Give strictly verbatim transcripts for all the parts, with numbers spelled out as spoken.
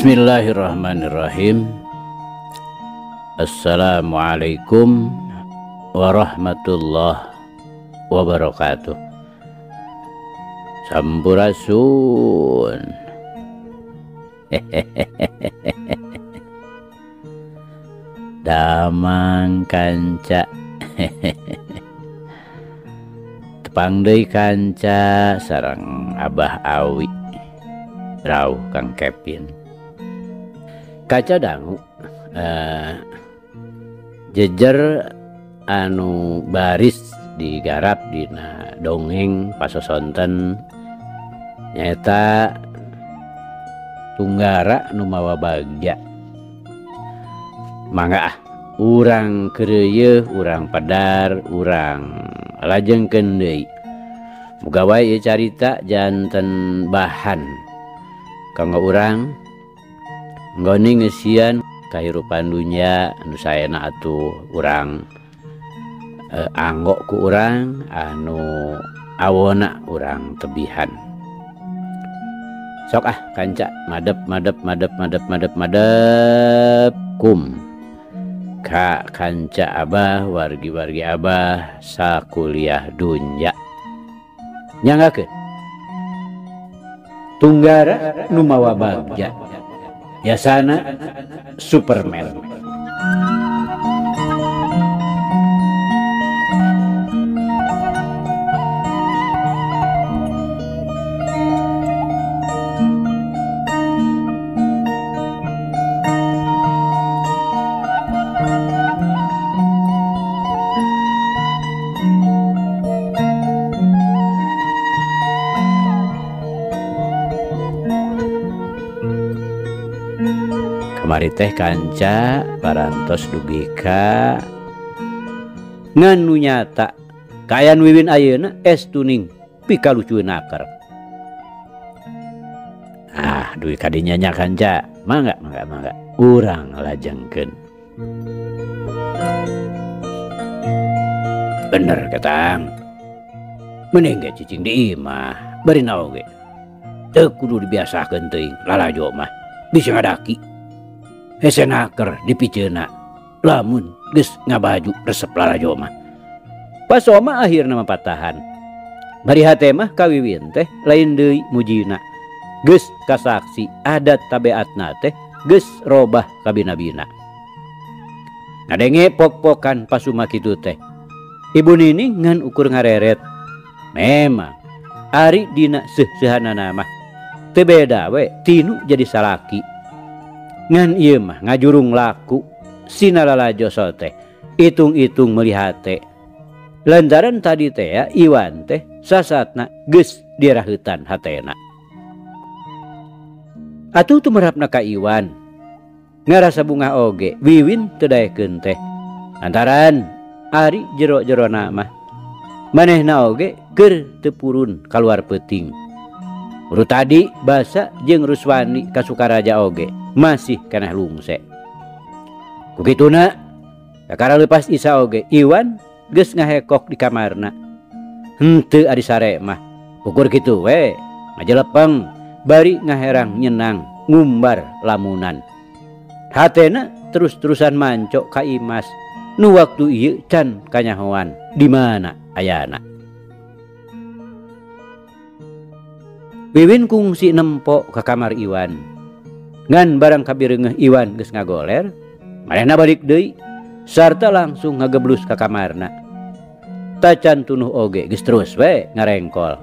Bismillahirrahmanirrahim. Assalamualaikum warahmatullahi wabarakatuh. Sampurasun. Damang kanca. Tepang deui kanca sareng Abah Awi. Rauh Kang Kevin. Kaca dangu uh, jejer anu baris digarap dina dongeng pasosonten nyata Tunggara nu mawa bagja. Mangga ah urang keureuy urang padar urang lajengkeun deui muga wae ieu carita janten bahan kanggo urang nggoni ngeusian kahirupan dunya anu saena atuh urang eh, anggo ku urang anu awona urang tebihan. Sok ah kanca madep madep madep madep madep madep kum ka kanca Abah wargi-wargi Abah sakuliah dunya. Nyanggakeun Tunggara nu mawa bagja biasana Superman. Kamari teh kanca parantos dugi ka nganu nyata kayan wiwin ayeuna es tuning pikalucueun akar. Ah dugi kadinya nya kanca mangga mangga mangga urang lajengkeun. Bener katang mending ge cicing di imah bari naon ge teu kudu dibiasakeun teuing lalajo mah bisa ngadaki hese naker dipiceuna lamun geus ngabaju resep lalajo mah pasoma akhirna mah patahan bari hate mah kawiwin teh lain deui mujina geus kasaksi adat tabeatna teh geus robah kabina-bina. Ngadenge pok-pokan pasuma kitu teh ibu nining ngan ukur ngareret memang ari dina seuh-seuhanana mah teu beda we tinu jadi salaki ngan ieu mah ngajurung laku sinalalajo teh itung-itung melihat teh lantaran tadi teh ya Iwan teh sasatna geus diraheutan hatena. Atuh tumerapna ka Iwan ngarasa bunga oge wiwin teu daekeun teh lantaran ari jero-jerona mah manehna oge keur teu purun kaluar peuting. Urut tadi basa jeung Ruswani ka Sukaraja oge masih keneh lungse. Kukituna kakara leupas Isa oge Iwan geus ngahekok di kamarna. Henteu ari sare mah ukur kitu we ngajelepeng bari ngaherang nyenang ngumbar lamunan. Hatena terus-terusan manco ka Imas nu waktu ieu can kanyahoan di mana ayana. Wiwin kungsi nempo ka kamar Iwan. Ngan barang kabireungeuh Iwan geus ngagoler, manehna balik deui sarta langsung ngageblus ka kamarna. Tacan tunuh oge geus terus we ngarengkol.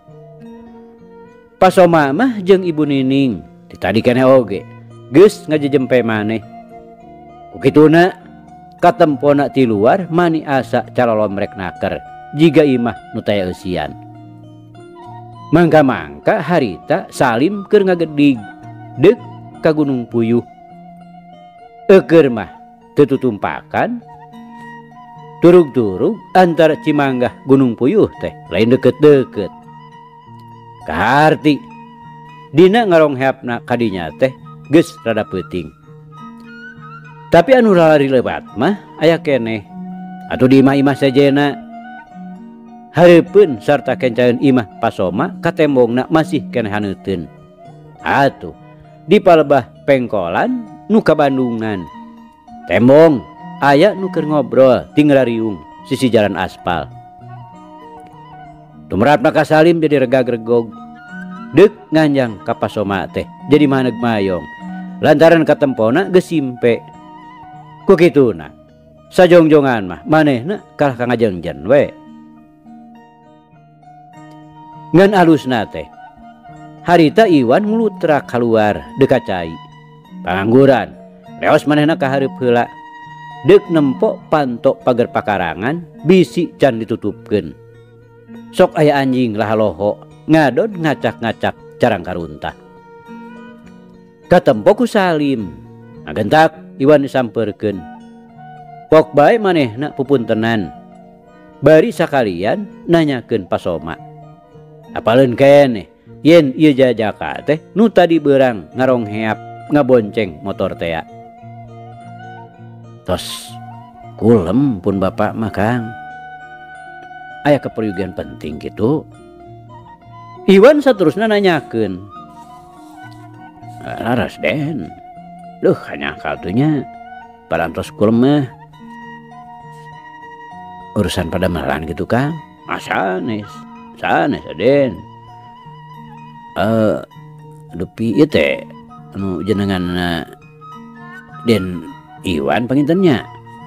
Pasoma mah jeung Ibu Nining ditadi keneh oge geus ngajejempe maneh. Kukituna katempona ti luar mani asa calolomrek naker jiga imah nu taya eusian. Mangka-mangka harita Salim keur ngagedig deuk ka Gunung Puyuh. Eukeur mah teu tutumpakan turug-turug antara Cimanggah Gunung Puyuh teh lain deket-deket. Kaharti dina ngarongheapna kadinya teh geus rada peuting. Tapi anu lari lebat mah aya keneh atuh di imah-imah sajena hareupeun sarta kencaeun imah pasoma ka tembongna masih keneh haneuteun. Atuh di palebah pengkolan nu ka Bandungan. Tembong aya nu keur ngobrol tinggal riung sisi jalan aspal. Tumrapna ka Salim jadi rega-gregog. Deuk nganjang ka Pasoma teh jadi maneg mayong lantaran katempona geus simpe. Ku kituna sajongjongan mah manehna kalah ka ngajengjen we. Ngan alusna teh harita Iwan ngulutrak keluar dekat cai. Pangangguran leos manehna ka hareup heula. Deuk nempok pantok pagar pakarangan bisi can ditutupkeun. Sok aya anjing lahaloho ngadon ngacak-ngacak carang karuntah. Katempo ku Salim ngagentak Iwan disampeurkeun. Pok bae manehna pupuntenan. Bari sakalian nanyakeun Pasoma. Apaleun keneh yen ieu jajaka teh nu tadi beurang ngarongheap ngabonceng motor tea. Tos kulem pun bapak mah Kang. Aya keperluan penting gitu. Iwan saterusna nanyakeun. Laras Den. Duh hanya kaltunya parantos kulem mah. Urusan pada malan gitu Kang. Sanes. Sanes Den. Eh dupi ieu teh anu jenenganna Den Iwan pangintennya.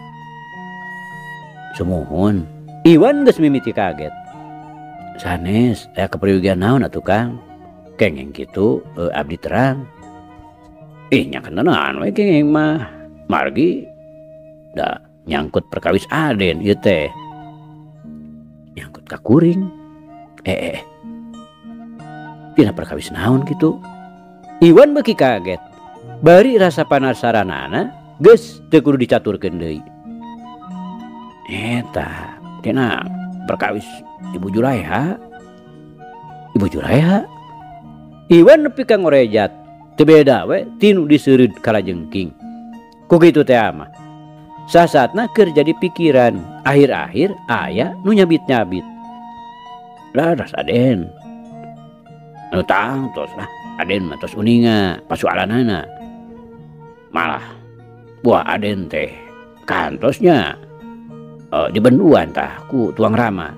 Sumuhun. Iwan geus mimiti kaget. Sanes aya keperluan naon atuh Kang? Kengeng kitu e, abdi terang. Ih nyakeuneunan we kengeng mah. Margi da nyangkut perkawis Aden ieu teh. Nyangkut ka kuring. Eh eh. Dina perkawis naon kitu? Iwan beuki kaget. Bari rasa panasaranana geus teu kudu dicaturkeun deui. Eta dina perkawis Ibu Julaiha. Ibu Julaiha. Iwan nepi ka ngorejat. Teu beda we tinu diseureud kalajengking. Ku kitu teh mah. Sasatna keur jadi pikiran. Akhir-akhir aya nu nyabit-nyabit. Laras Aden. Anu tang tos lah. Aden mah tos uninga pasualanana. Malah buah Aden teh kantosnya uh, di benduan tah ku Tuang Rama.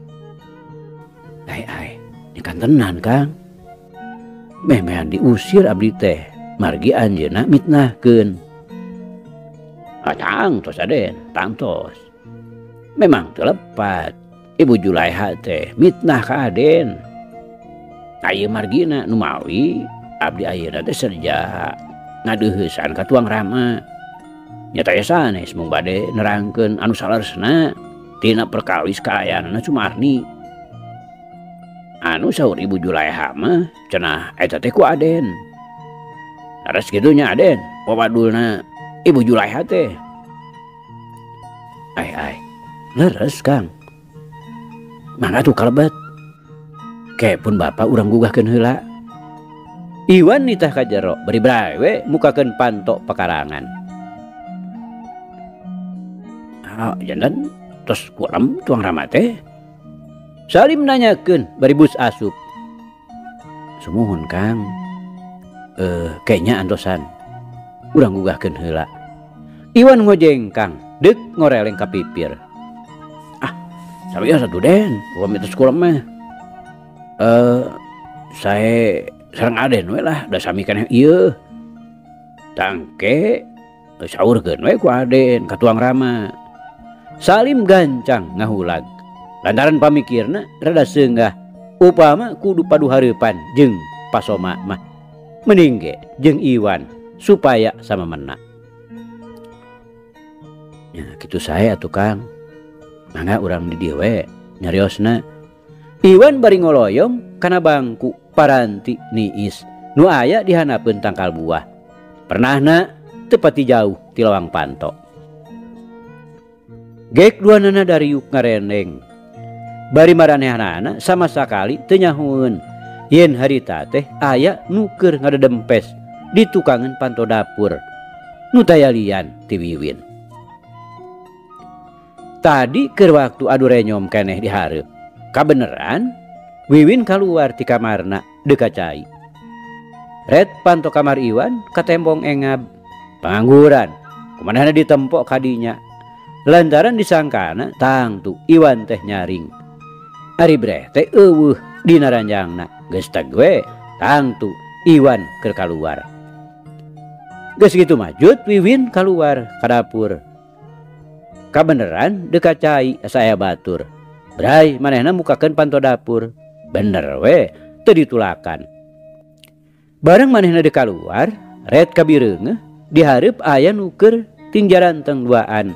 Ai ai, ini kan tenan Kang. Memehan diusir abdi teh, margi anjeunna mitnahkeun. Ah tang tos Aden, tang tos. Memang teu lepat Ibu Julaiha teh mitnah ka Aden. Aya margina nu mawi abdi ayeuna teh serja ngadeuheusan ka Tuang Rama. Nyata ya sanes mung bade nerangkeun anu salaresna tina perkawis kaayaanna Sumarni. Anu saur Ibu Julaiha mah cenah eta teh ku Aden. Laras kitunya Aden, pawadulna Ibu Julaiha teh. Ai ai, leres Kang. Mangga tuh kalebet. Kepun bapak urang gugahkeun heula. Iwan nitah ka jero beri brawe mukakeun pantok pekarangan. Ah, janten tos kulem Tuang Rama teh. Salim nanyakeun bari bus asup. Sumuhun Kang. Eh kayaknya antosan. Urang gugahkeun heula. Iwan ngojengkang, deuk ngoreleng ka pipir. Ah, sabieu satu Den, ulama tos kulem mah. Eh sae sareng Aden we lah da sami keneh ieu. Tangke saurkeun we ku Aden ka Tuang Rama. Salim gancang ngahulag. Lantaran pamikirna rada seunggah upama kudu padu hareupan jeung Pasoma mah. Mending ge jeung Iwan supaya sama mena. Ya kitu sae atuh Kang. Mangga urang di dieu we nyariosna. Iwan bari ngoloyong kana bangku paranti niis nu aya di hanapeun tangkal buah. Pernahna teu pati jauh ti lawang panto. Gek duanana dari yuk ngareneng. Bari maranehanana sama sakali teu nyahoeun yen harita teh aya nu keur ngadedempes di tukangan panto dapur nu taya lian ti Wiwin. Tadi keur waktu adu renyom keneh di hareup. Kabeneran Wiwin kaluar ti kamarna deuk ka cai. red panto kamar Iwan katembong engab pengangguran kumanana ditempok kadinya lantaran disangkana tangtu Iwan teh nyaring ari breh teh eueuh dina ranjangna geus tagwe tangtu Iwan keur kaluar geus kitu majut Wiwin kaluar ka dapur kabeneran dekat cai saya batur bray manehna mukakeun panto dapur bener we teu ditulakan bareng manehna dek kaluar red kabireungeuh dihareup aya nu keur tinjaran teng duaan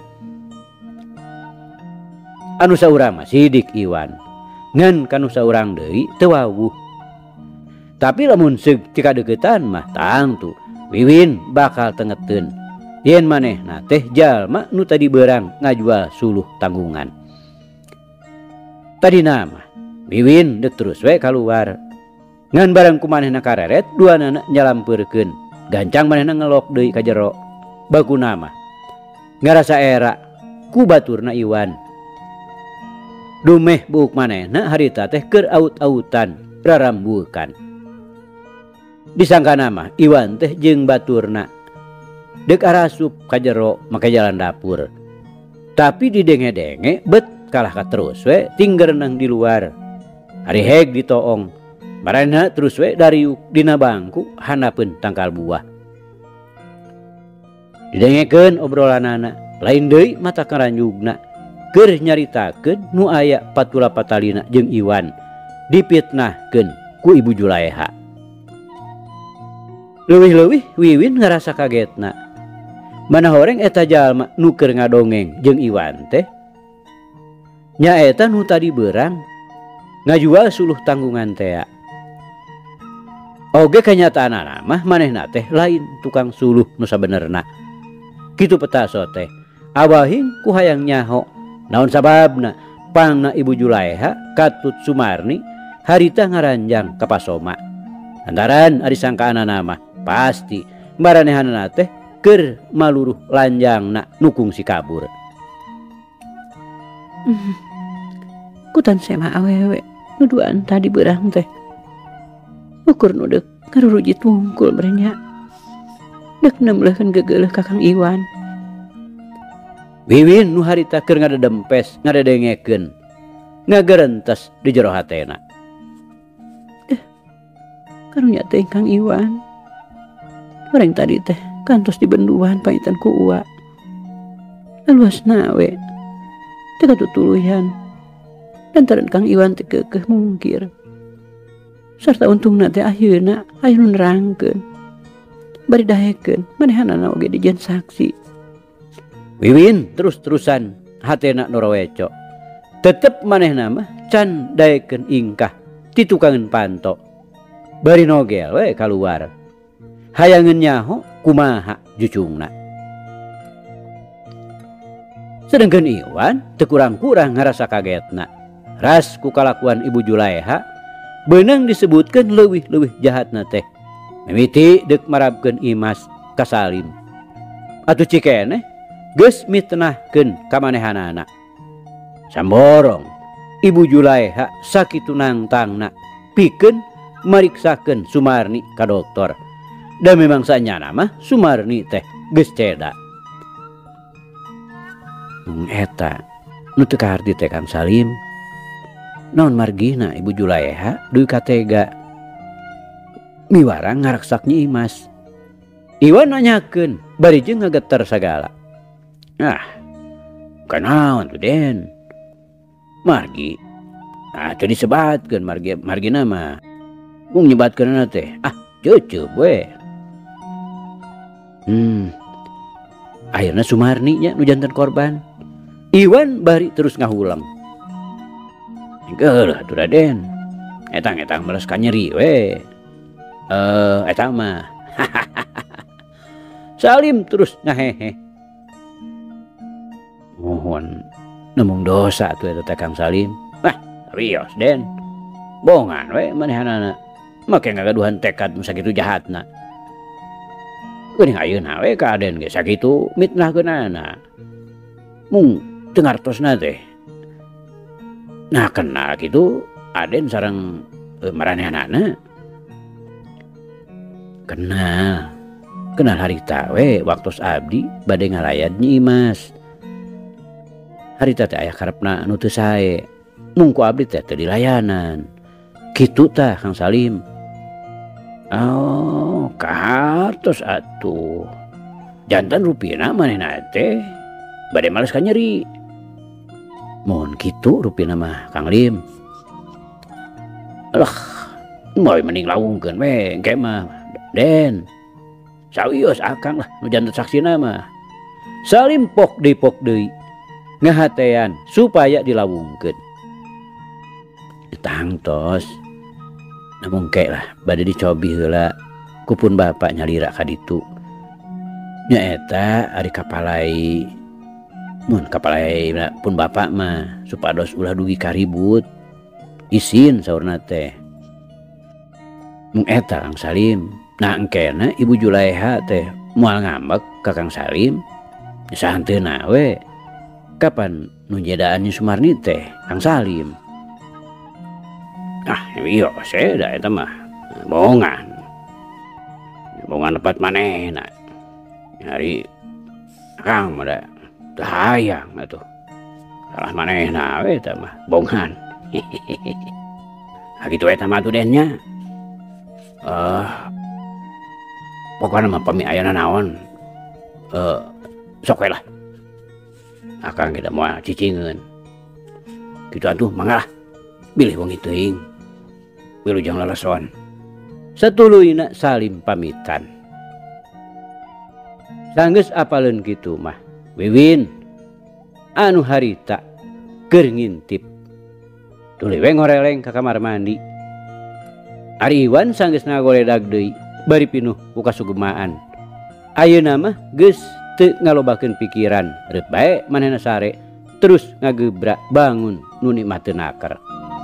anu saurang mah sidik Iwan ngan kanu saurang deui teu wawuh tapi lamun seug cikadeukeutan mah tangtu Wiwin bakal tengeteun yen manehna teh jalma nu tadi beurang ngajual suluh tanggungan tadina mah Wiwin deuk terus we kaluar ngan bareng ku manehna kareret duanana nyalampeurkeun gancang manehna ngelok deui ka jero bakuna mah ngarasa era ku baturna Iwan dumeh buuk manehna harita teh keur aut-autan rarambueukan disangkana mah Iwan teh jeung baturna deuk arasup ka jero make jalan dapur tapi didenge-denge bet kalah ka terus we tinggerenang di luar ari heg ditoong marana terus we dariuk dina bangku hanapeun tangkal buah didengekeun obrolanana lain deui mata karanjugna keur nyaritakeun nu aya patula patalina jeung Iwan dipitnahkeun ku Ibu Julaiha leuwih-leuwih Wiwin ngarasa kagetna mana horeng eta jalma nu keur ngadongeng jeung Iwan teh nyaeta nu tadi beurang ngajual suluh tanggungan teh oge kanyataanna mah manehna teh lain tukang suluh nu sabenerna kitu petaso teh abahing ku hayang nyaho naon sababna pangna Ibu Julaiha katut Sumarni harita ngaranjang ka Pasoma lantaran ari sangkaanana mah pasti maranehanna teh keur maluruh lanjangna nukung si kabur hmm. Kutan sema awewe nuduan tadi beurang teh ukur nu deuk karurujit wungkul berenya deuk nemleukeun gegeuleuh Kakang Iwan Wiwin nu harita keur ngadedempes ngadedengekeun ngagerentes di jero hatena eh karunya teh Kang Iwan orang tadi teh kantos dibenduan paitan ku uwa aluasna we teu katutuluyan lantaran Kang Iwan teh keukeuh mungkir sarta untungna teh ayeuna aya nu nerangkeun bari dahekeun manehanana oge dijieun saksi Wiwin terus-terusan hatena noroweco tetep manehna mah can daekeun ingkah ti tukangeun panto bari nogel we kaluar hayangeun nyaho kumaha jucungna sedengkeun Iwan teu kurang-kurang ngarasa kagetna ras ku kalakuan Ibu Julaiha beunang disebutkeun leuwih-leuwih jahatna teh mimiti deuk marabkeun Imas ka Salim atuh cikeneh geus mitnahkeun ka manehanana samborong Ibu Julaiha sakitu nangtangna pikeun mariksakeun Sumarni ka dokter dan memang sanyana mah Sumarni teh geus ceda eta nu teu kaharti teh Kang Salim naon margina Ibu Julaiha duy katega miwarang ngaraksak Nyi Imas Iwan nanyakeun bari jeung ngageter sagala ah kanaon tuh Den margi ah teu disebatkeun margi margina mah mung nyebatkeunna teh ah ceuceup we hmm akhirna Sumarni nya nu janten korban Iwan bari terus ngahulang geuleuh atuh Raden etang-etang meles ka nyeri we eh eta mah Salim terus ngahehe mohon nemung dosa tuh eta Kang Salim wah rios Den bongan we manehanana make ngagaduhan tekad nu sakitu jahatna geuning ayeuna we ka Aden ge sakitu mitnahkeunana mung teu ngartosna teh nah kenal kitu Aden sareng e, maranehanana Kenal. Kenal harita we waktu abdi bade ngalayad Nyi Imas. Harita teh aya karepna anu teu sae. Mung ku abdi teh teu dilayanan. Kitu tah Kang Salim. Oh, kahartos atuh. Jantan rupina manehna teh bade males ka nyeri. Mohon kitu rupina mah Kang Lim. Alah, moy mending lawungkeun we engke mah Den. Sawios akang lah nu janten saksina mah. Salim pok deui pok deui ngahatean supaya dilawungkeun. Tangtos. Namun kek lah bade dicobi heula kupun bapak nyalira ka ditu. Nya eta ari kapalai mun kapalai pun bapak mah supados ulah dugi karibut. Isin saurna teh. Mung eta Kang Salim. Nah engkena Ibu Julaiha teh moal ngambek ka Kang Salim. Sahanteuna we. Kapan nu jedaan Nyi Sumarni teh Kang Salim? Ah, iya saya dah eta mah bohongan. Bohongan lepat manehna. Hari Kang mah da teu hayang atuh. Salah manehna we eta mah bohongan. Ah kitu eta mah atuh dennya. Eh pokokna mah pami ayeuna naon eh sok we lah. Akang kita moal cicingeun. Kitu atuh mangga lah. Bilih wong teuing. Wilujeng lalason. Satuluyna salim pamitan. Sanggeus apaleun kitu mah. Wiwin anu harita keur ngintip. Tuluy we ngoreleng ka kamar mandi. Ari Iwan sanggeus ngagoledag deui bari pinuh ku kasugemaan. Ayeuna mah geus teu ngalobakeun pikiran, reup bae manehna sare terus ngagebrak bangun nu nikmat teu naker.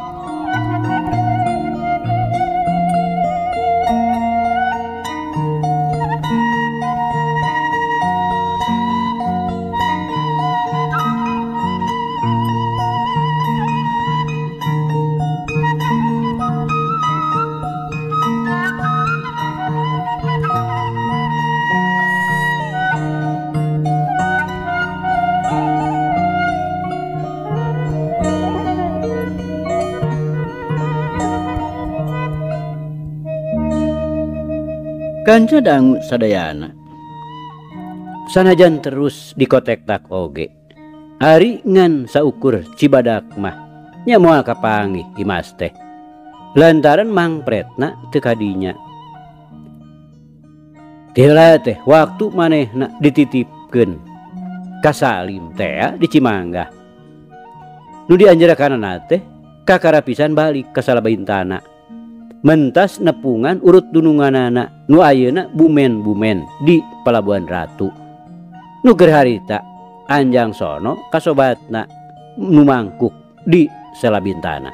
Kanca dangu sadayana. Sanajan terus dikotek-tak oge. Ari ngan saukur Cibadak mah nya moal kapanggih Imas teh. Lantaran mangpretna teu kadinya. Heula teh waktu manehna dititipkeun ka Salim teh di Cimanggah. Nu dianjarakanana teh kakarapisan balik ka Salabaintana. Mentas nepungan urut dununganana nu ayeuna bumen-bumen di Pelabuhan Ratu. Nu keur harita anjang sono kasobatna nu mangkuk di Salabintana.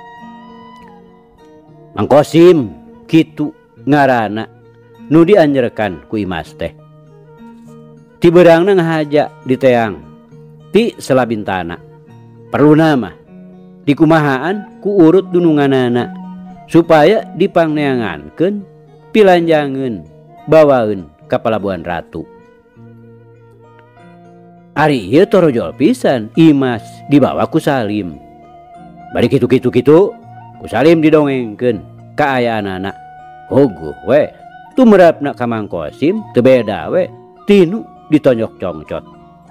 Mang Kosim kitu ngaranna nu dianjerkan ku Imas teh. Ti beurangna ngahaja di teang ti Salabintana. Perluna mah dikumahaan ku urut dununganana supaya dipangneangankeun pilanjangeun bawaeun ka Pelabuhan Ratu. Ari ieu torojol pisan Imas dibawa ku Salim. Bari kitu-kitu kitu ku Salim didongengkeun ka ayaanana. Oguh we tumrapna ka Mang Kosim teu beda we tinu ditonjok congcot.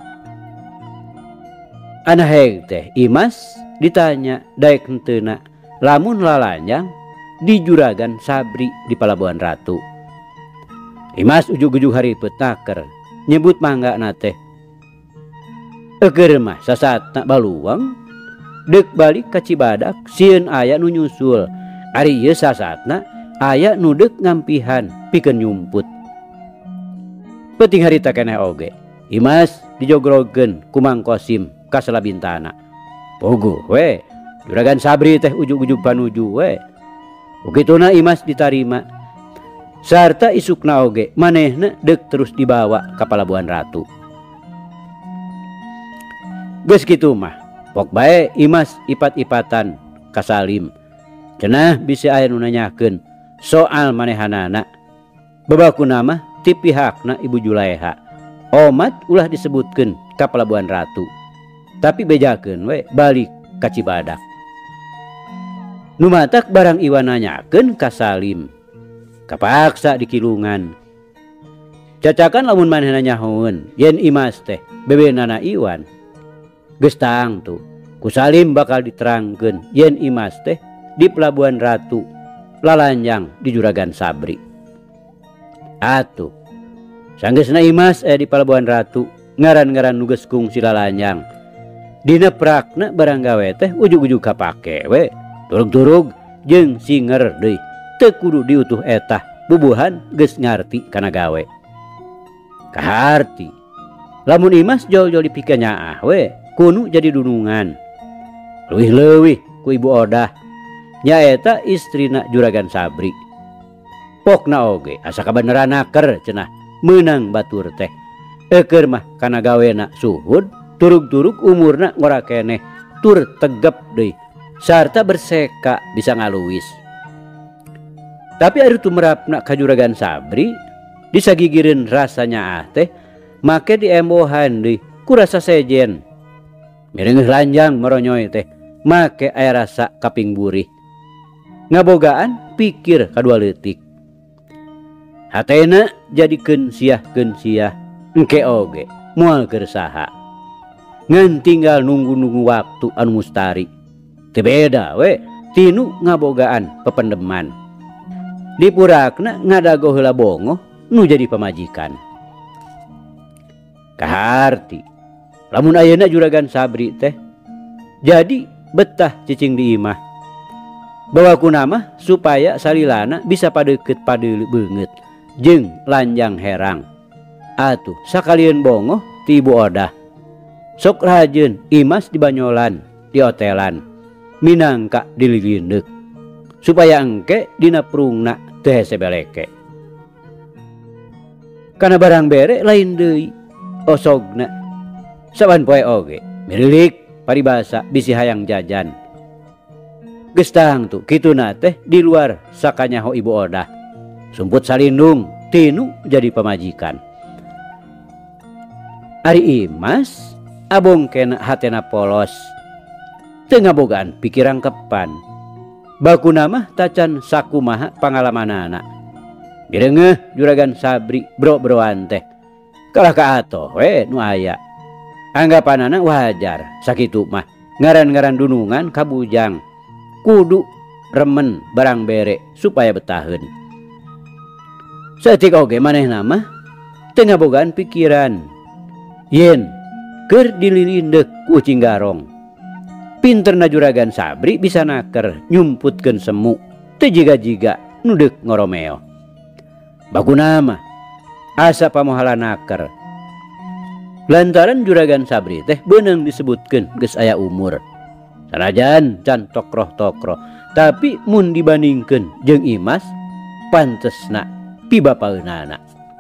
Anaheg teh Imas ditanya daek henteuna lamun lalanjang di Juragan Sabri di Pelabuhan Ratu. Imas ujug-ujug haripet naker nyebut mangga nate. Eger mah sasatna baluang dek balik ka Cibadak sieun aya nu nyusul. Ari ieu sasatna aya nu deuk ngampihan pikeun nyumput. Penting harita keneh oge. Imas dijogrogkeun ku Mang Kosim ka Salabintana. Pogo we Juragan Sabri teh ujug-ujug panuju we. Begituna Imas ditarima. Sarta isukna oge manehna deuk terus dibawa ka Pelabuhan Ratu. Geus kitu mah pok bae Imas ipat-ipatan ka Salim. Cenah bisi aya nu nanyakeun soal manehanana. Bebaku nama ti pihakna Ibu Julaiha omat ulah disebutkeun ka Pelabuhan Ratu, tapi bejakeun we balik ka Cibadak. Nu matak barang Iwan nanyakeun ka Salim, kapaksa di kilungan. Cacakan lamun manehna nyahoeun yen Imas teh bebenana Iwan. Geus tang tuh ku Salim bakal diterangkeun yen Imas teh di Pelabuhan Ratu lalanjang di Juragan Sabri. Atuh sanggeusna Imas eh di Pelabuhan Ratu ngaran-ngaran nu geus kungsi lalanjang. Dina prakna barang gawe teh ujug-ujug kapake we. Turug-turug jeung singer deui teu kudu diutuh etah bubuhan geus ngarti kana gawe. Kaharti lamun Imas jol-jol dipikeun nyaah we kudu jadi dunungan. Leuwih-leuwih ku Ibu Odah nyaeta istrina Juragan Sabri. Pokna oge asa kabeneran naker cenah meunang batur teh. Eukeur mah kana gawena suhud, turug-turug umurna ngora keneh tur tegep deui sarta berseka bisa ngaluwis. Tapi ari tumrapna ka Juragan Sabri disagigireun rasanya ah teh make diembohan deui ku rasa sejen. Mireungeuh lanjang meronyoy teh make aya rasa kaping burih. Ngabogaan pikir kadua leutik. Hatena jadikeun siah-keun siah engke oge moal keur saha. Ngan tinggal nunggu-nunggu waktu anu mustari. Teu beda we tinu ngabogaan pependeman. Dipurakna ngadago heula bongo nu jadi pamajikan. Kaharti lamun ayeuna Juragan Sabri teh jadi betah cicing di imah. Bawaku nama supaya salilana bisa padeukeut padeuleu beungeut jeung lanjang herang. Atuh sakalian bongo ti Ibu Odah. Sok rajeun Imas di banyolan, di hotelan, minangka dililindeuk supaya engke dina prungna teu hese beleke. Kana barang bere lain deui osogna. Saban poe oge mirilik paribasa bisi hayang jajan. Geus tang tuh kituna teh di luar sakanyaho Ibu Odah. Sumput salindung tinu jadi pamajikan. Ari Imas abong kena hatena polos. Teu ngabogaan pikiran kepan. Baku nama tacan sakumaha pangalamanana. Direungeuh Juragan Sabri bro-broan teh. Kalah ka atoh we nu aya. Anggapanana wajar sakitu mah. Ngaran-ngaran dunungan kabujang. Kudu remen barang bere supaya betaheun. Saeutik oge manehna mah teu ngabogaan pikiran yen keur dililindeuk ku ucing garong. Pinterna Juragan Sabri bisa naker nyumputkeun semu teu jiga-jiga nu deuk ngoromeo. Bakuna mah asa pamohala naker. Lantaran Juragan Sabri teh beunang disebutkeun geus aya umur. Sanajan can tokroh-tokroh, tapi mun dibandingkeun jeung Imas pantesna pibapaeunana.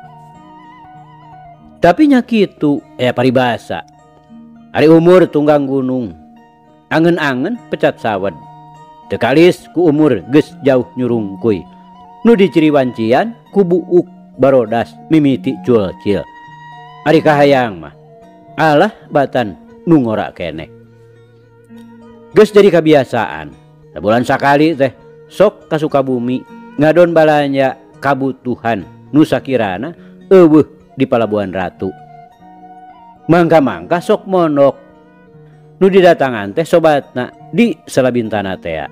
Tapi nya kitu aya paribasa. Ari umur tunggang gunung, angen-angen pecat sawed. Teu kalis ku umur geus jauh nyurungkuy. Nu diciriwancian ku buuk barodas mimiti culcil. Ari kahayang mah alah batan nu ngora keneh. Geus jadi kebiasaan. Sabulan sakali teh sok ka Sukabumi ngadon balanja kabutuhan nu sakirana eueuh di Pelabuhan Ratu. Mangka-mangka sok mondok nu didatangan teh sobatna di Salabintana tea.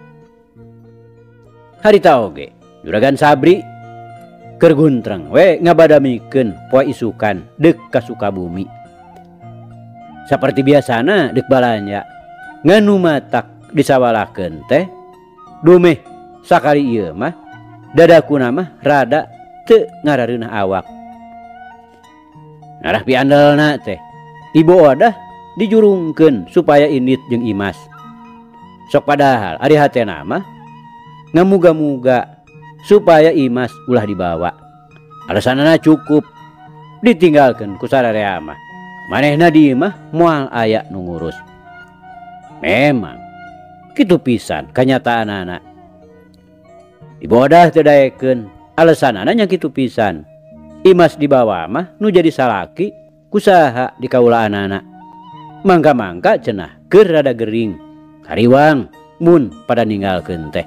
Harita oge Juragan Sabri keur guntreng we ngabadamikeun poe isukan deuk ka Sukabumi. Saperti biasana deuk balanja nganu matak disawalakeun teh dumeh sakali ieu mah dadakuna mah rada teu ngarareunah awak. Ngarah piandelna teh Ibu Odah dijurungkeun supaya indit jeung Imas. Sok padahal ari hatena mah ngamuga-muga supaya Imas ulah dibawa. Alasanana cukup ditinggalkeun ku sararea mah. Manehna di imah moal aya nu ngurus. Memang kitu pisan kanyataan anak. Ibu Odah teu daekeun Alasanana nya kitu pisan. Imas dibawa mah nu jadi salaki kusaha di kaula anak-anak. Mangka-mangka cenah keur rada gering. Kariwang mun pada ninggalkeun teh.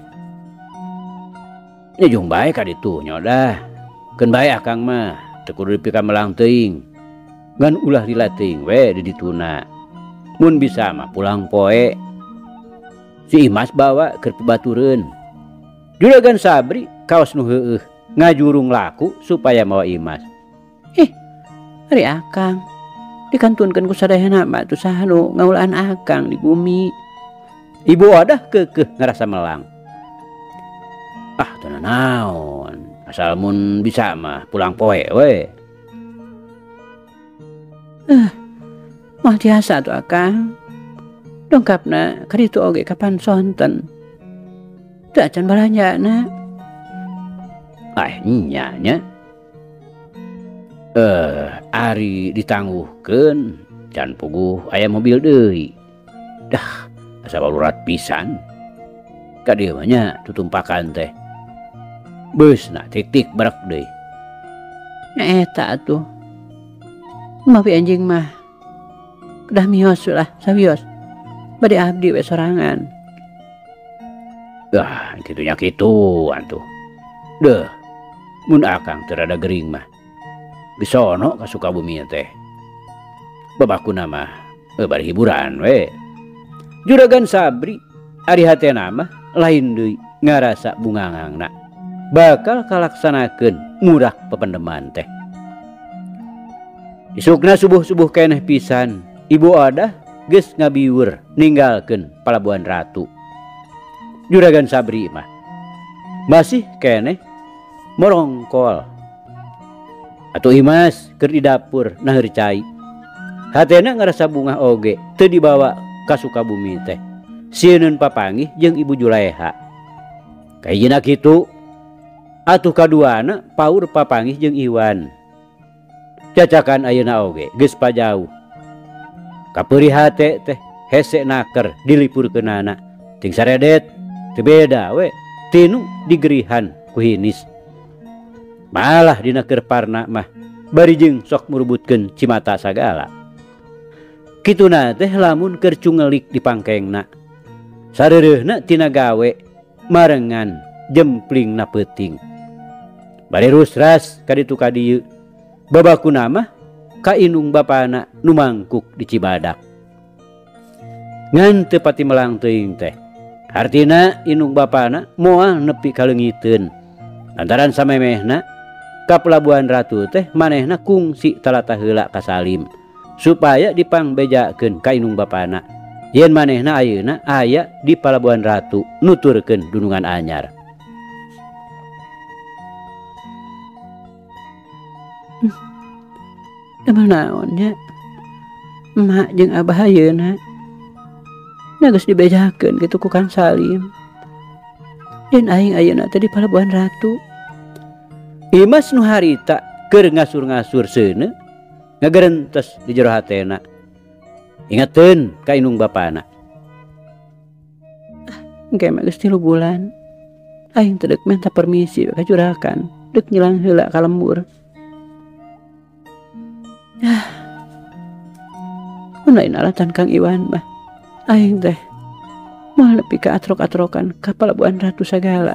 Nya jung bae ka ditu nya dah. Keun bae akang mah teu kudu dipikamelang teuing. Ngan ulah lila teuing we di dituna. Mun bisa mah pulang poe. Si Imas bawa keur pibatureun. Juragan Sabri kaos nu heueuh ngajurung laku supaya mawa Imas. Ih, ari akang dikantunkeun ku sadayana mah tu saha nu ngaulaan akang di bumi. Ibu adah keukeuh ngarasa melang. Ah, teu naon, asal mun bisa mah pulang poe we. Eh, moal tiasa tuh akang. Dongkapna ka ditu oge kapan sonten. Teu acan balanjana. Ah, nya nya. Eh, ari ditangguhkeun can puguh aya mobil deui. Dah, asa balurat pisan. Ka dieu mah nya tutumpakan teh. Beusna tik-tik barak deui. Nya eta atuh. Mapi anjing mah kedah mios lah sawios. Bade abdi we sorangan. Dah, kitunya kitu antuh. Deuh, mun akang teu rada gering mah bisono ka Sukabumi teh. Babakuna mah eh, bari hiburan we. Juragan Sabri ari hatena mah lain deui ngarasa bungangangna bakal kalaksanakeun murah pependeman teh. Isukna subuh-subuh keneh pisan Ibu Adah geus ngabiwur ninggalkeun Palabuhan Ratu. Juragan Sabri mah masih keneh morongkol. Atuh Imas keur di dapur naheur cai. Hatena ngarasa bungah oge teu dibawa ka Sukabumi teh. Sieun papanggih jeung Ibu Juleha. Kayina kitu. Atuh kaduana paur papanggih jeung Iwan. Cacakan ayeuna oge geus pajauh. Kapeuri hate teh hese naker dilipurkeunana. Ting saredet teu beda we tinu digerihan ku hinis. Malah dina keur parna mah bari jeung sok murubutkeun cimata sagala. Kituna teh lamun keur cungelik di pangkengna. Sareureuna tina gawe marengan jemplingna peuting. Bari rusras ka ditu ka dieu. Babakuna mah ka inung bapana nu mangkuk di Cibadak. Ngan teu pati melang teuing teh. Artina inung bapana moal nepi ka leungiteun. Lantaran samemehna ka Pelabuhan Ratu teh manehna kungsi talata heula ka Salim supaya dipangbejakeun ka inung bapana. Yen manehna ayeuna aya di Pelabuhan Ratu nuturkeun dunungan anyar. Damel naon nya? Emak jeung abah ayeuna geus dibejakeun kitu ku Kang Salim. Yen aing ayeuna teh di Palabuhan Ratu. Imas nu harita keur ngasur-ngasur seuneu ngagarentes di jero hatena. Ingeteun ka inung bapana. Ah, engke mah geus tilu bulan. Aing teu deuk minta permisi ka juragan, deuk nyilang heula ka lembur. Ah. Mun lain alatan Kang Iwan mah aing teh moal nepi ka atrok-atrokan ka Palabuhan Ratu sagala.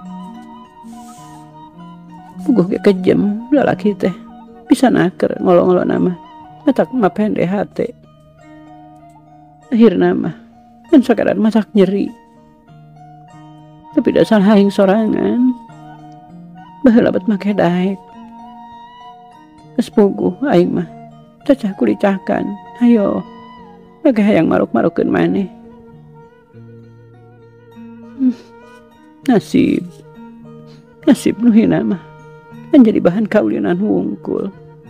Puguh ge kejem lalaki teh bisa naker ngolo-ngolo nama matak mah pende hate. Akhirna mah kan sakaran masak nyeri. Tapi dasar aing sorangan baheula bet make daek. Geus puguh aing mah cacah kulicakan. Hayo bage hayang maruk-marukeun maneh. Hmm, nasib nasib nu hina mah kan jadi bahan kaulinan hungkul.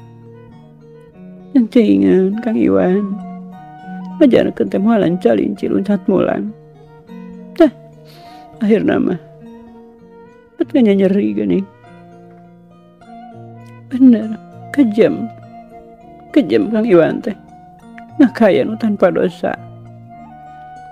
Yang ceingeun Kang Iwan ngajarkeun teh moalan calinci luncat mulan. Tah akhirna mah bet nyeri geuning. Bener kejam kejam Kang Iwan teh ngakaya nu tanpa dosa.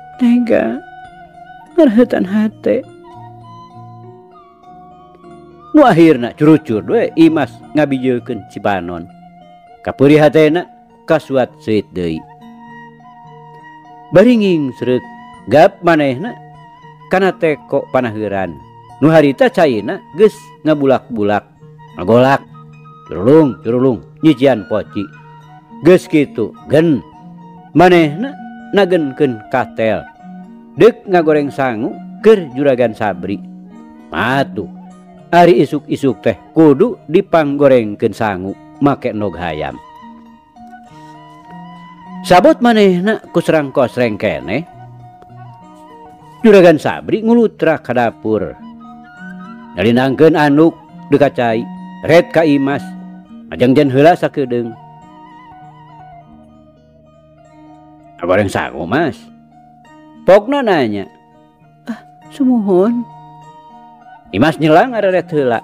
Tega ngaraheutan hate. Nu akhirna curucur we Imas ngabijeulkeun si Panon. Kapeuri hatena kasuat seuit deui. Baringing sreuk gap manehna kana teko panaheuran. Nu harita caina geus ngabulak-bulak, ngagolak, curulung, curulung, nyician poci. Geus kitu gen manehna nagenkeun katel. Deuk ngagoreng sangu keur Juragan Sabri. Matuh ari isuk-isuk teh kudu dipanggorengkeun sangu make nog hayam. Sabot manehna ku serang kosreng keneh, Juragan Sabri ngulutra ka dapur. Nalindangkeun anduk deuk cai, red ka Imas, ngajengjen heula sakedeung. Ngagoreng sangu, Mas? Pokna nanya. Ah, sumuhun. Imas nyelang araret heula.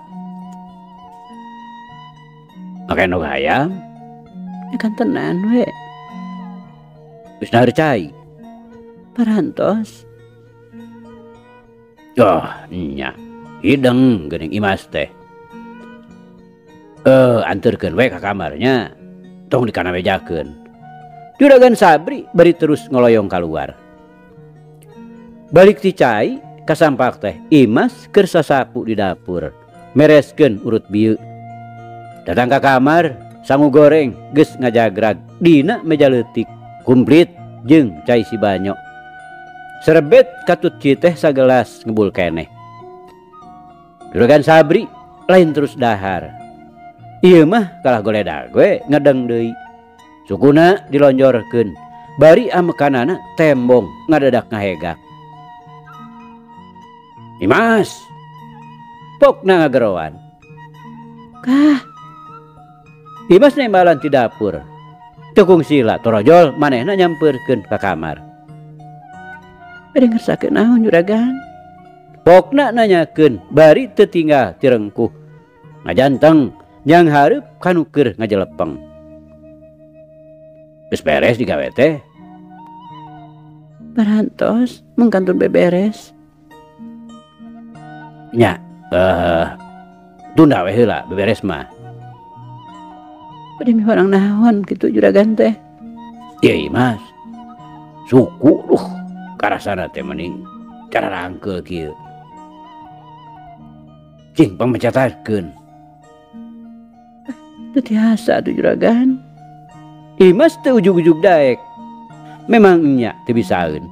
Make nog hayam? Ikan tenan we. Geus naheur cai. Parantos. Oh, nya. Hideng geuning Imas teh. Eh, anterkeun we ka kamarnya. Tong dikana mejakeun. Juragan Sabri bari terus ngoloyong keluar. Balik ti cai kasampak teh Imas keur sasapu di dapur, mereskeun urut bieu. Datang ka kamar, sangu goreng geus ngajagrag dina meja leutik, kumplit jeung cai si banyo. Serebet katut ci teh sagelas ngebul keneh. Juragan Sabri lain terus dahar. Ieu mah kalah goledag we ngedeng deui. Sukuna dilonjorkeun, bari amekanana tembong ngadadak ngahegak. Imas, pokna ngagerowan. Kah, Imas nembalan ti dapur. Tukung sila torojol manehna nyampeurkeun ka kamar. bade ngersakeun naon Juragan? Pokna nanyakeun bari teu tinggal ti rengkuh. Ngajanteng nyang hareup kanu keur ngajelepeng. Geus beres digawe teh? Parantos mengkantun beberes. Nya, eh uh, tunda we heula beberes mah. Bade mihorang naon kitu Juragan teh? Ieu Mas. Suku duh karasana teh mending cara rangkeul kieu. Cing pamecatakeun. Teu tiasa atuh Juragan. Imas teu ujug-ujug daek. Memang nya teu bisaeun.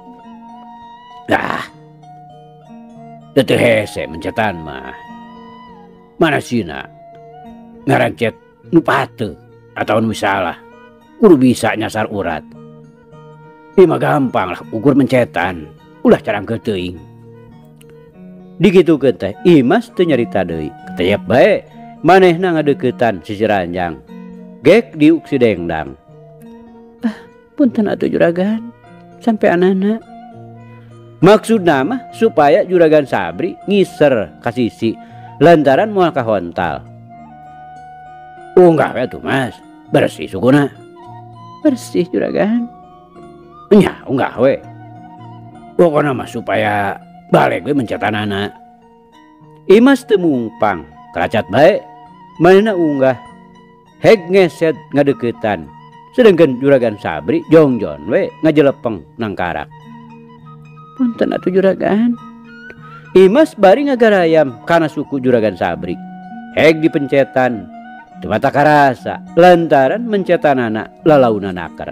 Dah. Teu hese mencetan mah. Mana sina ngarancet nu pateu atau nu salah. Kudu bisa nyasar urat. Ieu mah gampang lah ukur mencetan. Ulah carangkeun teuing. Digitukeun teh Imas teu nyarita deui. Ketayap bae manehna ngadeuketan sisi ranjang. Gek diuk si dengdang. Ah, punten atuh Juragan. Sampe anana. Maksudna mah supaya Juragan Sabri ngiser ka sisi lantaran moal kahontal. Unggah we atuh Mas, bersih sukuna. Bersih Juragan. Nya unggah we. Pokona mah supaya balik we mencetanana. Imas teu mungpang, keracat bae manehna unggah. Heg ngeset ngadeuketan. Sedengkeun Juragan Sabri jongjon we ngajelepeng nang karak. Punten atuh Juragan. Imas bari ngagarayam kana suku Juragan Sabri. Heg dipencetan. Teu mata karasa lantaran mencetanana lalauna nakar.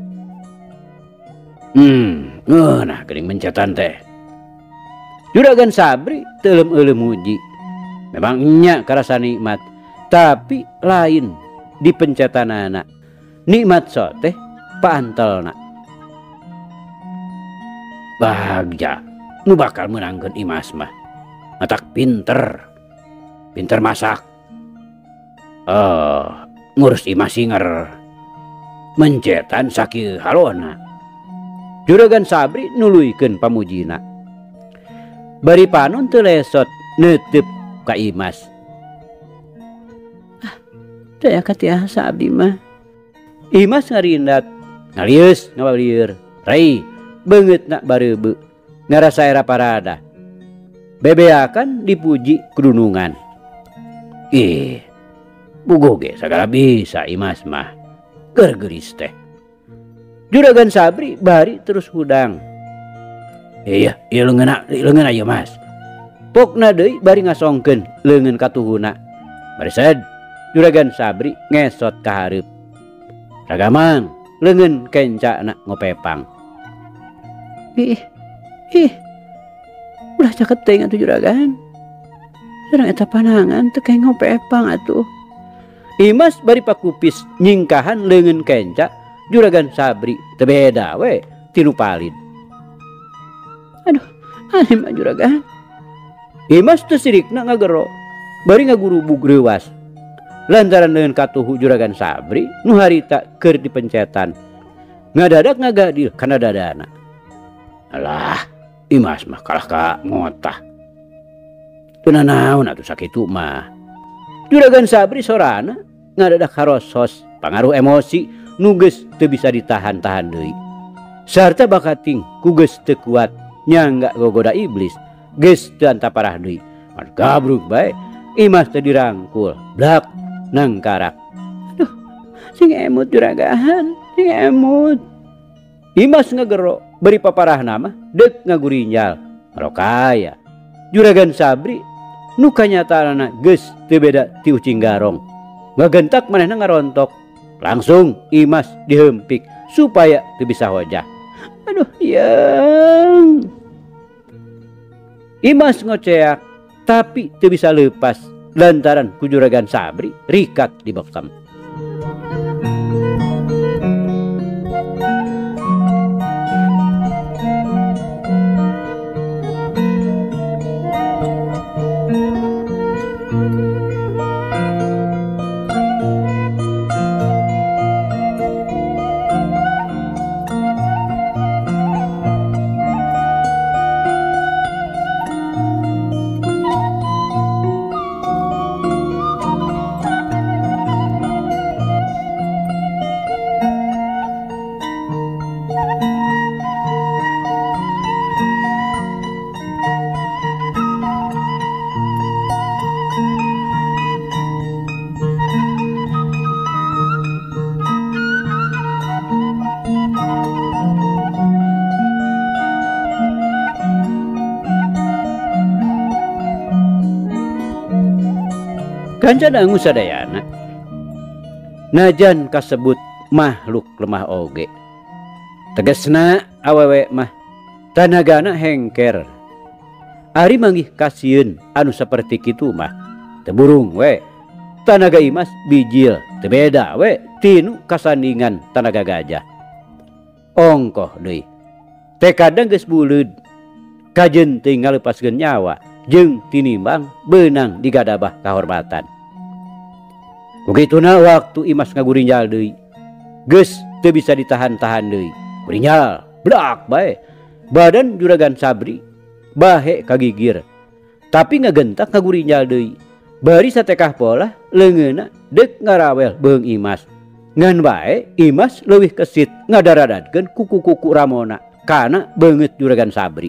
Hmm, ngeunah geuning mencetan teh. Juragan Sabri teu eulem-eulem muji. Memang nya karasa nikmat, tapi lain dipencetanana. Nikmat so teh paantelna. Bagja nu bakal menangkeun Imas mah. Matak pinter. Pinter masak. Oh, ngurus Imas singer. Mencetan sakieu halona. Juragan Sabri nuluykeun pamujina. Bari panon teu lesot neuteup ka Imas. Daya katiasa abdi mah. Imas ngarindat, ngalius ngabalieur. Rai, beungeutna bareubeu. Ngarasa era parada. Bebeakan dipuji kedunungan. Ih, bugoge segala bisa Imas mah. Gergeris teh. Juragan Sabri bari terus hudang. Iya, iya leungeunna, leungeunna ieu Mas. Pokna deui bari ngasongkeun leungeun katuhuna. Barisad Juragan Sabri ngesot ka hareup. Ragamang leungeun kencana ngopepang. Ih, ih, ulah caket teuing atuh juragan. Sareng eta panangan teu kayak ngopepang atuh. Imas bari pakupis nyingkahan leungeun kenca Juragan Sabri teu beda we tinu palid. Aduh, aneh mah juragan. Imas teu sirikna ngagero, bari ngagurubug reuwas. Lantaran leungeun katuhu Juragan Sabri nu harita keur dipencetan. Ngadadak ngagadil kana dadana. Alah, Imas mah kalah ka ngotah. Teu nanaon atuh sakitu mah. Juragan Sabri sorana ngadadak harosos pangaruh emosi nu geus teu bisa ditahan-tahan deui. Sarta bakating ku geus teu kuat nyangga gogoda iblis geus teu antaparah deui. Ar gabruk bae Imas teh dirangkul blak nang karak. Aduh, sing emut juragan, sing emut. Imas ngagero beri paparahna mah deuk ngagurinjal. Rokaya Juragan Sabri nu kanyataanna geus teu beda ti ucing garong. Ngagentak manehna ngarontok. Langsung Imas dihempik supaya teu bisa hojah. Aduh, yang Imas ngoceak tapi teu bisa leupas lantaran ku Juragan Sabri rikat di bekam. Kanca dangu sadayana najan kasebut makhluk lemah oge. Tegasna awewe mah tanagana hengker. Ari manggih kasieun anu saperti kitu mah teu burung we. Tanaga Imas bijil teu beda we tinu kasandingan tanaga gajah. Ongkoh deui. Teh kadang geus buleud kajeun teu ngalepaskeun nyawa jeung tinimbang beunang digadabah kahormatan. Kugituna waktu Imas ngagurinjal deui geus teu bisa ditahan-tahan deui. Gurinjal blak bae. Badan Juragan Sabri bahe kagigir. Tapi ngagentak ngagurinjal deui. Bari satekah pola leungeunna deuk ngarawel beung Imas. Ngan bae Imas leuwih kesit ngadaradadkeun kuku-kuku ramona kana beungeut Juragan Sabri.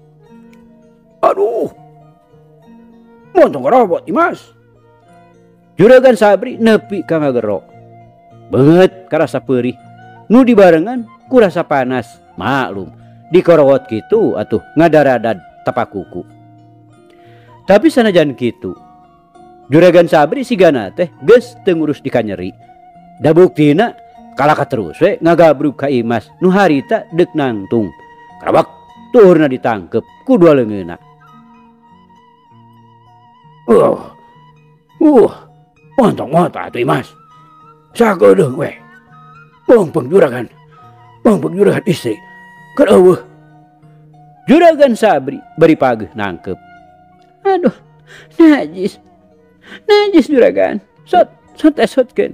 Aduh, montong robot Imas. Juragan Sabri nepi ka ngagero. Beungeut karasa peurih nu dibarengan ku rasa panas. Maklum dikorowot kitu atuh ngadaradad tapak kuku. Tapi sanajan kitu Juragan Sabri sigana teh geus teu ngurus dikanyeri. Da buktina kalaka terus we ngagabrug ka Imas nu harita deuk nangtung. Karabak tuhurna ditangkep ku dua leungeunna. Uh, uh, montong-montong atuh Imas. Sagedeung we. Pongpeng juragan, pongpeng juragan istri. Keur eueuh. Juragan Sabri bari pageuh nangkep. Aduh, najis. Najis juragan. Sot, sot esotkeun.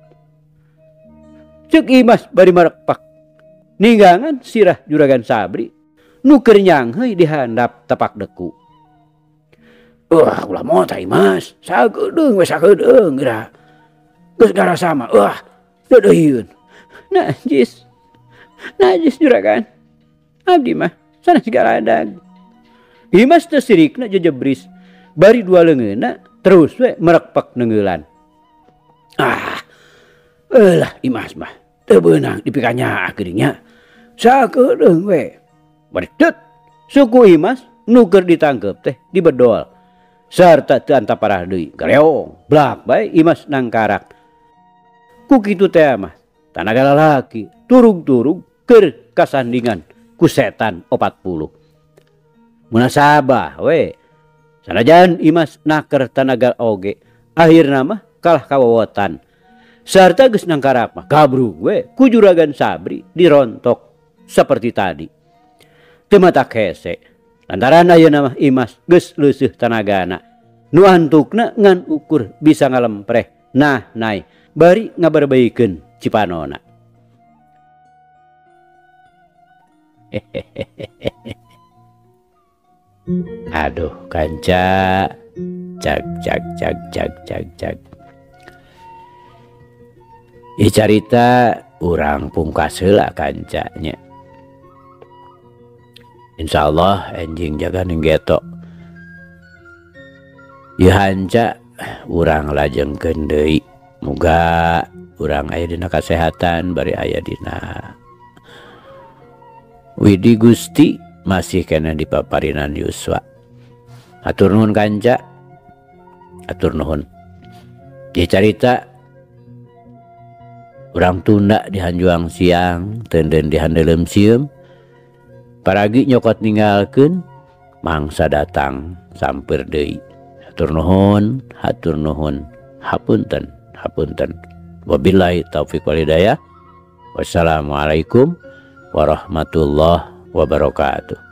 Ceuk Imas bari marekpak. Ninggangan sirah Juragan Sabri nu keur nyangheuy di handap tapak deku. Wah, ulah mota Imas. Sagedeung we sagedeung geura. Geus garasa mah. Wah, deudeuhieun. Najis. Najis juragan. Abdi mah sanes garadag. Imas teu sirikna jejebris. Bari dua leungeunna terus we merekpek nenggelan. Ah, elah Imas mah teu beunang dipikanya akhirnya sakedeung we. Baritet suku Imas nu keur ditangkep teh dibedol sarta teu antaparah deui gareong blak bae Imas nangkarak. Ku kitu teh mah tanaga lalaki turug-turug keur kasandingan ku setan opat puluh. Munasabah we sanajan Imas naker tanaga oge akhirna mah kalah kawawotan sarta geus nangkarak mah gabrug we ku Juragan Sabri dirontok seperti tadi. Teu matak hese lantaran ayeuna mah Imas geus leuseuh tanagana nu antukna ngan ukur bisa ngalempreh nah nai bari ngabarbaikeun cipanona. Aduh kanca cak cak cak cak cak cak ieu carita urang pungkas heula kanca nya. Insyaallah enjing jaga ninggeto ieu hanca urang lajengkeun deui. Muga urang aya dina kasehatan bari aya dina widi Gusti masih kena dipaparinan yuswa. Atur nuhun kanca, atur nuhun. Ieu carita urang tunda di Hanjuang siang teudeun di handeuleum sieum. Paragi nyokot ninggalkeun mangsa datang sampeur deui. Atur nuhun, hatur nuhun, hapunten. Hapunten. Wabillahi taufiq wal hidayah. Wassalamualaikum warahmatullahi wabarakatuh.